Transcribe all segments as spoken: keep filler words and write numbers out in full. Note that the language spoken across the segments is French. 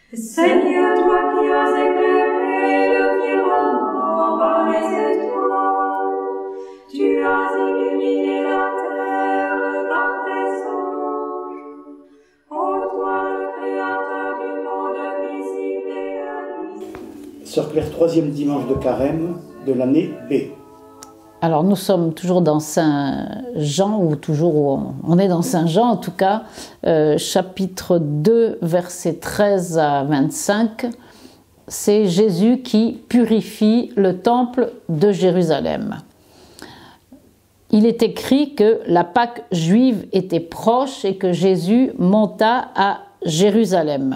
Seigneur, toi qui as éclairé le firmament par les étoiles, tu as illuminé la terre par tes anges. Ô toi, le créateur du monde visible et invisible. Sœur Claire, troisième dimanche de carême de l'année B. Alors nous sommes toujours dans Saint Jean, ou toujours où on, on est dans Saint Jean en tout cas, euh, chapitre deux, versets treize à vingt-cinq. C'est Jésus qui purifie le temple de Jérusalem. Il est écrit que la Pâque juive était proche et que Jésus monta à Jérusalem.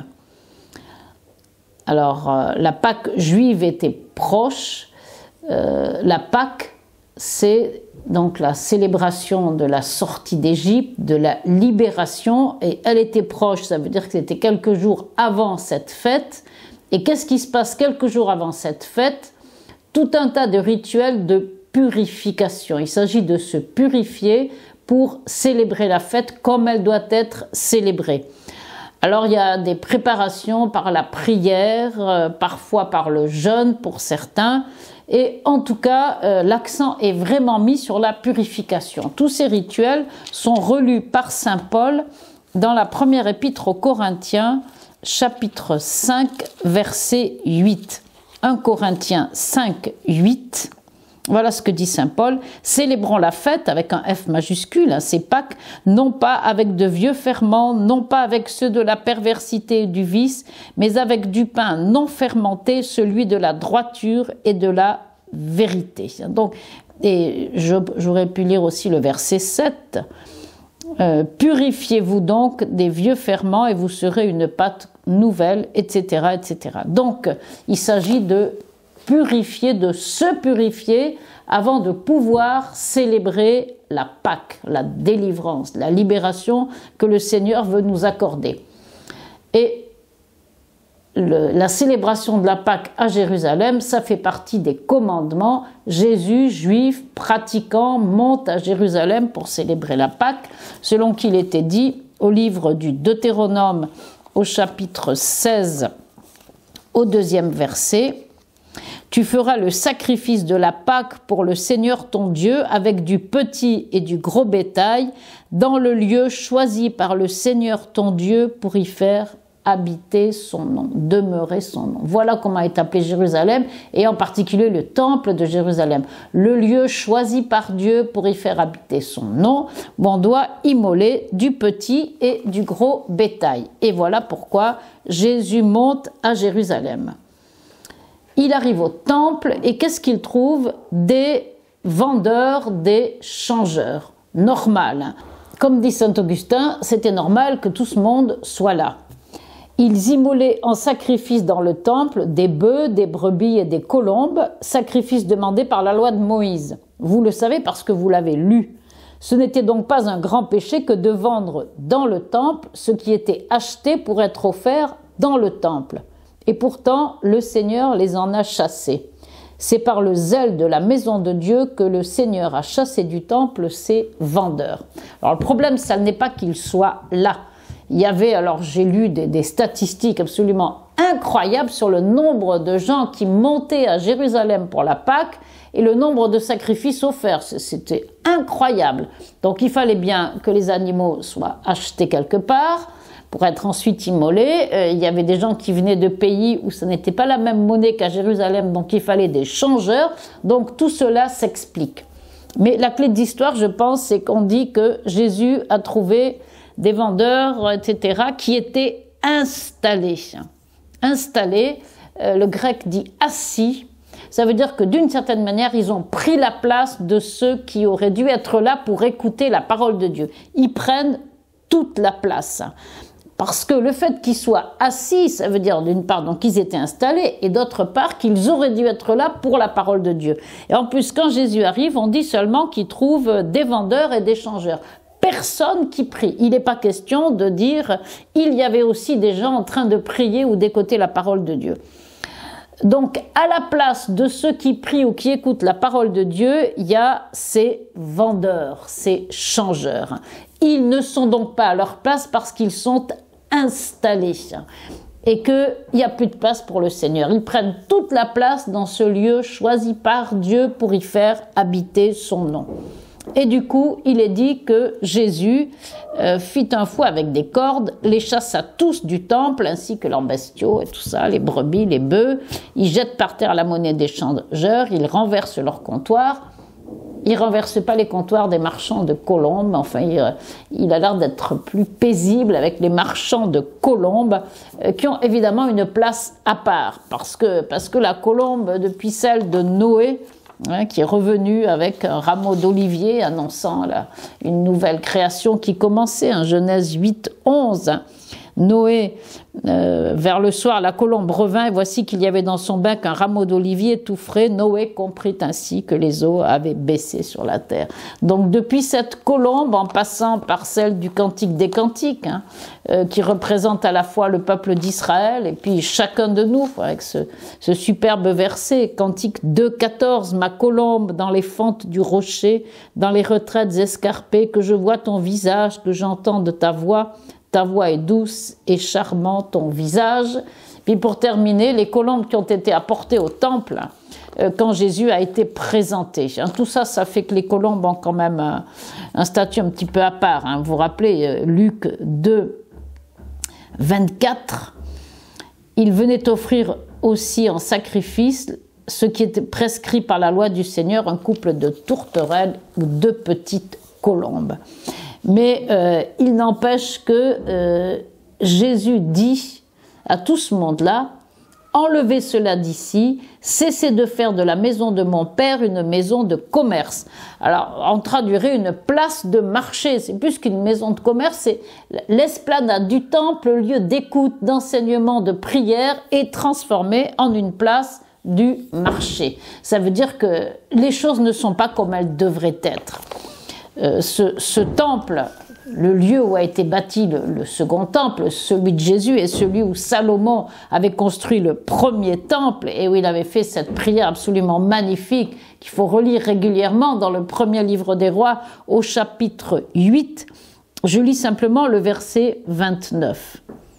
Alors euh, la Pâque juive était proche, euh, la Pâque c'est donc la célébration de la sortie d'Égypte, de la libération, et elle était proche, ça veut dire que c'était quelques jours avant cette fête. Et qu'est-ce qui se passe quelques jours avant cette fête? Tout un tas de rituels de purification. Il s'agit de se purifier pour célébrer la fête comme elle doit être célébrée. Alors il y a des préparations par la prière, euh, parfois par le jeûne pour certains, et en tout cas euh, l'accent est vraiment mis sur la purification. Tous ces rituels sont relus par saint Paul dans la première épître aux Corinthiens, chapitre cinq, verset huit. un Corinthiens cinq, huit. Voilà ce que dit saint Paul. Célébrons la fête avec un F majuscule, hein, c'est Pâques, non pas avec de vieux ferments, non pas avec ceux de la perversité et du vice, mais avec du pain non fermenté, celui de la droiture et de la vérité. Donc, et j'aurais pu lire aussi le verset sept. Euh, Purifiez-vous donc des vieux ferments et vous serez une pâte nouvelle, et cetera, et cetera. Donc, il s'agit de purifier, de se purifier avant de pouvoir célébrer la Pâque, la délivrance, la libération que le Seigneur veut nous accorder. Et le, la célébration de la Pâque à Jérusalem, ça fait partie des commandements. Jésus, juif, pratiquant, monte à Jérusalem pour célébrer la Pâque, selon qu'il était dit au livre du Deutéronome au chapitre seize, au deuxième verset. Tu feras le sacrifice de la Pâque pour le Seigneur ton Dieu avec du petit et du gros bétail dans le lieu choisi par le Seigneur ton Dieu pour y faire habiter son nom, demeurer son nom. Voilà comment est appelé Jérusalem, et en particulier le temple de Jérusalem. Le lieu choisi par Dieu pour y faire habiter son nom, où on doit immoler du petit et du gros bétail. Et voilà pourquoi Jésus monte à Jérusalem. Il arrive au temple et qu'est-ce qu'il trouve? Des vendeurs, des changeurs. Normal. Comme dit saint Augustin, c'était normal que tout ce monde soit là. Ils immolaient en sacrifice dans le temple des bœufs, des brebis et des colombes, sacrifice demandé par la loi de Moïse. Vous le savez parce que vous l'avez lu. Ce n'était donc pas un grand péché que de vendre dans le temple ce qui était acheté pour être offert dans le temple. Et pourtant, le Seigneur les en a chassés. C'est par le zèle de la maison de Dieu que le Seigneur a chassé du temple ces vendeurs. Alors le problème, ça n'est pas qu'ils soient là. Il y avait, alors j'ai lu des, des statistiques absolument incroyables sur le nombre de gens qui montaient à Jérusalem pour la Pâque et le nombre de sacrifices offerts. C'était incroyable. Donc il fallait bien que les animaux soient achetés quelque part, pour être ensuite immolés. Euh, il y avait des gens qui venaient de pays où ce n'était pas la même monnaie qu'à Jérusalem, donc il fallait des changeurs. Donc tout cela s'explique. Mais la clé de l'histoire, je pense, c'est qu'on dit que Jésus a trouvé des vendeurs, et cetera, qui étaient installés. Installés, euh, le grec dit assis. Ça veut dire que d'une certaine manière, ils ont pris la place de ceux qui auraient dû être là pour écouter la parole de Dieu. Ils prennent toute la place. Parce que le fait qu'ils soient assis, ça veut dire d'une part donc qu'ils étaient installés et d'autre part qu'ils auraient dû être là pour la parole de Dieu. Et en plus, quand Jésus arrive, on dit seulement qu'il trouve des vendeurs et des changeurs. Personne qui prie. Il n'est pas question de dire il y avait aussi des gens en train de prier ou d'écouter la parole de Dieu. Donc, à la place de ceux qui prient ou qui écoutent la parole de Dieu, il y a ces vendeurs, ces changeurs. Ils ne sont donc pas à leur place parce qu'ils sont installés. et qu'il n'y a plus de place pour le Seigneur. Ils prennent toute la place dans ce lieu choisi par Dieu pour y faire habiter son nom. Et du coup, il est dit que Jésus euh, fit un fouet avec des cordes, les chassa tous du temple, ainsi que leurs bestiaux et tout ça, les brebis, les bœufs. Il jette par terre la monnaie des changeurs, il renverse leur comptoir. Il ne renverse pas les comptoirs des marchands de colombes, enfin il, il a l'air d'être plus paisible avec les marchands de colombes euh, qui ont évidemment une place à part, parce que, parce que la colombe, depuis celle de Noé, hein, qui est revenue avec un rameau d'olivier annonçant là, une nouvelle création qui commençait, en Genèse huit, onze, hein. Noé, euh, vers le soir, la colombe revint et voici qu'il y avait dans son bec un rameau d'olivier tout frais. Noé comprit ainsi que les eaux avaient baissé sur la terre. Donc depuis cette colombe, en passant par celle du Cantique des Cantiques, hein, euh, qui représente à la fois le peuple d'Israël et puis chacun de nous, avec ce, ce superbe verset, Cantique deux, quatorze, ma colombe dans les fentes du rocher, dans les retraites escarpées, que je vois ton visage, que j'entende ta voix. Ta voix est douce et charmant, ton visage. Puis pour terminer, les colombes qui ont été apportées au temple euh, quand Jésus a été présenté. Hein, tout ça, ça fait que les colombes ont quand même un, un statut un petit peu à part. Hein. Vous vous rappelez, euh, Luc deux, vingt-quatre, il venait offrir aussi en sacrifice ce qui était prescrit par la loi du Seigneur, un couple de tourterelles ou deux petites colombes. Mais euh, il n'empêche que euh, Jésus dit à tout ce monde-là, enlevez cela d'ici, cessez de faire de la maison de mon père une maison de commerce. Alors, on traduirait une place de marché, c'est plus qu'une maison de commerce, c'est l'esplanade du temple, le lieu d'écoute, d'enseignement, de prière, est transformé en une place du marché. Ça veut dire que les choses ne sont pas comme elles devraient être. Euh, ce, ce temple, le lieu où a été bâti le, le second temple, celui de Jésus, et celui où Salomon avait construit le premier temple et où il avait fait cette prière absolument magnifique qu'il faut relire régulièrement dans le premier livre des rois au chapitre huit. Je lis simplement le verset vingt-neuf.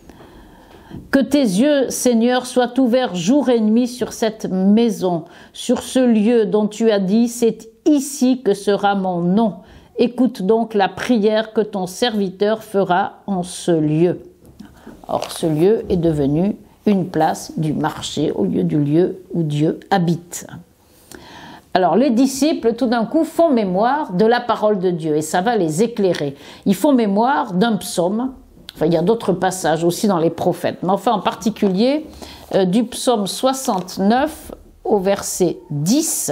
Que tes yeux, Seigneur, soient ouverts jour et nuit sur cette maison, sur ce lieu dont tu as dit, c'est ici que sera mon nom. Écoute donc la prière que ton serviteur fera en ce lieu. Or, ce lieu est devenu une place du marché au lieu du lieu où Dieu habite. Alors, les disciples, tout d'un coup, font mémoire de la parole de Dieu et ça va les éclairer. Ils font mémoire d'un psaume. Enfin, il y a d'autres passages aussi dans les prophètes, mais enfin, en particulier, euh, du psaume soixante-neuf au verset dix,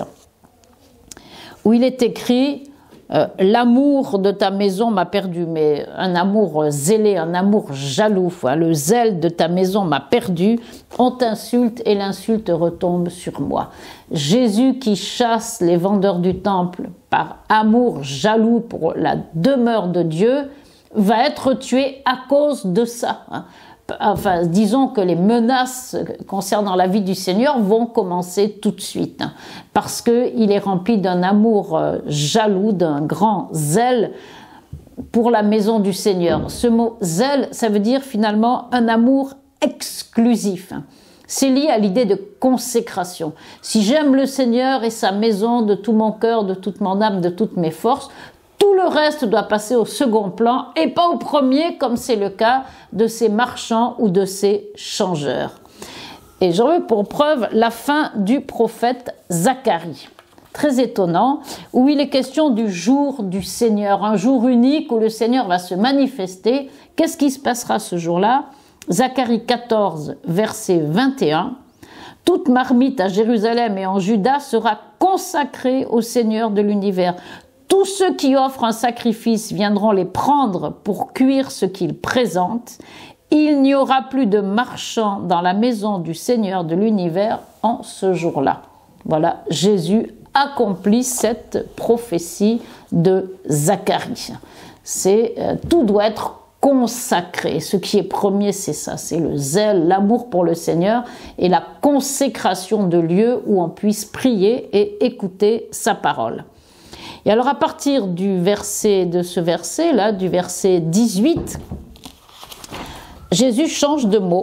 où il est écrit Euh, l'amour de ta maison m'a perdu, mais un amour zélé, un amour jaloux, hein, le zèle de ta maison m'a perdu, on t'insulte et l'insulte retombe sur moi. Jésus qui chasse les vendeurs du temple par amour jaloux pour la demeure de Dieu va être tué à cause de ça. Hein. Enfin, disons que les menaces concernant la vie du Seigneur vont commencer tout de suite, hein, parce qu'il est rempli d'un amour euh, jaloux, d'un grand zèle pour la maison du Seigneur. Ce mot zèle, ça veut dire finalement un amour exclusif. Hein. C'est lié à l'idée de consécration. Si j'aime le Seigneur et sa maison de tout mon cœur, de toute mon âme, de toutes mes forces, tout le reste doit passer au second plan et pas au premier, comme c'est le cas de ces marchands ou de ces changeurs. Et j'en veux pour preuve la fin du prophète Zacharie. Très étonnant, où il est question du jour du Seigneur, un jour unique où le Seigneur va se manifester. Qu'est-ce qui se passera ce jour-là? Zacharie quatorze, verset vingt et un. Toute marmite à Jérusalem et en Juda sera consacrée au Seigneur de l'univers. Tous ceux qui offrent un sacrifice viendront les prendre pour cuire ce qu'ils présentent. Il n'y aura plus de marchands dans la maison du Seigneur de l'univers en ce jour-là. Voilà, Jésus accomplit cette prophétie de Zacharie. C'est, euh, tout doit être consacré. Ce qui est premier, c'est ça, c'est le zèle, l'amour pour le Seigneur et la consécration de lieux où on puisse prier et écouter sa parole. Et alors à partir du verset, de ce verset là, du verset dix-huit, Jésus change de mot.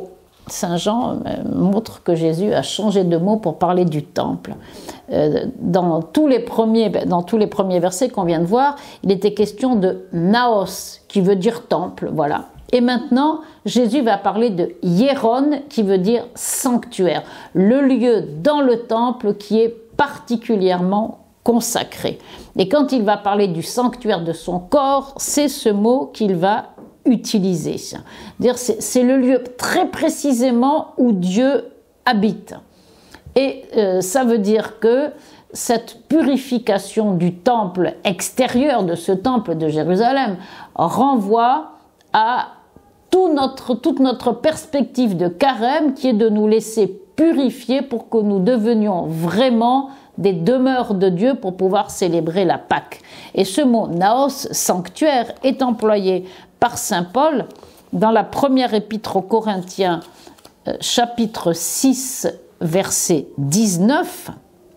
Saint Jean montre que Jésus a changé de mot pour parler du temple. Dans tous les premiers, dans tous les premiers versets qu'on vient de voir, il était question de naos, qui veut dire temple, voilà. Et maintenant, Jésus va parler de hieron, qui veut dire sanctuaire, le lieu dans le temple qui est particulièrement consacré. Et quand il va parler du sanctuaire de son corps, c'est ce mot qu'il va utiliser. C'est le lieu très précisément où Dieu habite. Et euh, ça veut dire que cette purification du temple extérieur, de ce temple de Jérusalem, renvoie à tout notre, toute notre perspective de carême qui est de nous laisser purifier pour que nous devenions vraiment des demeures de Dieu pour pouvoir célébrer la Pâque. Et ce mot naos, sanctuaire, est employé par saint Paul dans la première épître aux Corinthiens, euh, chapitre six, verset dix-neuf.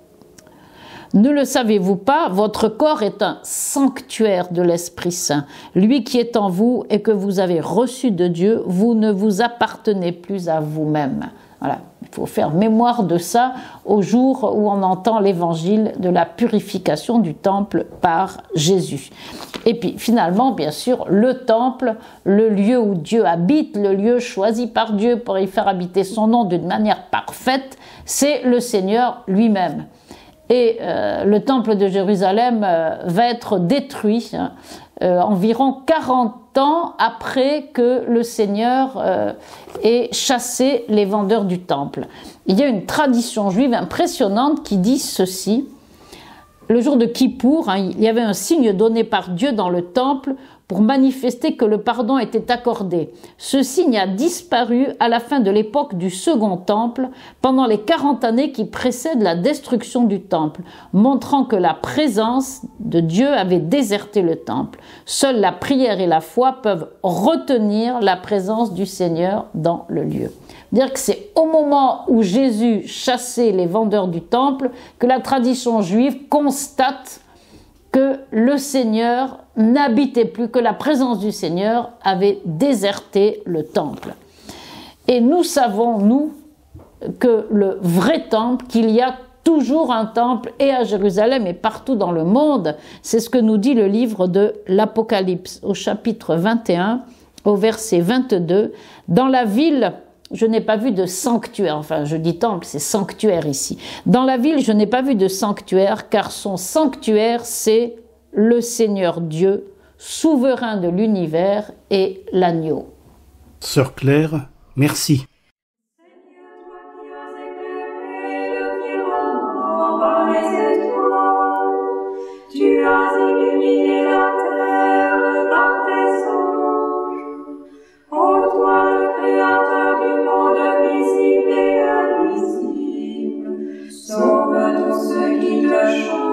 Ne le savez-vous pas, votre corps est un sanctuaire de l'Esprit Saint, lui qui est en vous et que vous avez reçu de Dieu, vous ne vous appartenez plus à vous-même. Voilà. Il faut faire mémoire de ça au jour où on entend l'évangile de la purification du temple par Jésus. Et puis finalement, bien sûr, le temple, le lieu où Dieu habite, le lieu choisi par Dieu pour y faire habiter son nom d'une manière parfaite, c'est le Seigneur lui-même. Et euh, le temple de Jérusalem euh, va être détruit hein, euh, environ quarante ans après que le Seigneur euh, ait chassé les vendeurs du temple. Il y a une tradition juive impressionnante qui dit ceci. Le jour de Kippour, hein, il y avait un signe donné par Dieu dans le temple pour manifester que le pardon était accordé. Ce signe a disparu à la fin de l'époque du second temple, pendant les quarante années qui précèdent la destruction du temple, montrant que la présence de Dieu avait déserté le temple. Seule la prière et la foi peuvent retenir la présence du Seigneur dans le lieu. Dire que c'est au moment où Jésus chassait les vendeurs du temple que la tradition juive constate que le Seigneur n'habitait plus, que la présence du Seigneur avait déserté le temple. Et nous savons, nous, que le vrai temple, qu'il y a toujours un temple et à Jérusalem et partout dans le monde, c'est ce que nous dit le livre de l'Apocalypse au chapitre vingt et un, au verset vingt-deux. Dans la ville, je n'ai pas vu de sanctuaire, enfin je dis temple, c'est sanctuaire ici. Dans la ville, je n'ai pas vu de sanctuaire, car son sanctuaire, c'est le Seigneur Dieu, souverain de l'univers et l'agneau. Sœur Claire, merci. Tu as illuminé la terre par tes anges. Ô toi, le Créateur du monde visible et invisible, sauve tous ceux qui te chantent.